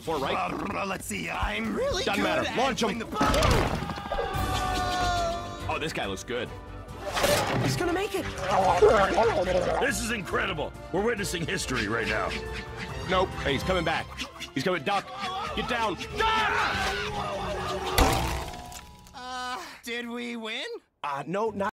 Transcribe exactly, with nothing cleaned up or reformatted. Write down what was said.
Four right. Uh, let's see. I'm really Doesn't good matter. at Launch him. the Oh, this guy looks good. He's gonna make it. This is incredible. We're witnessing history right now. Nope. Hey, he's coming back. He's coming. Duck. Get down. Uh, did we win? Uh, no, not.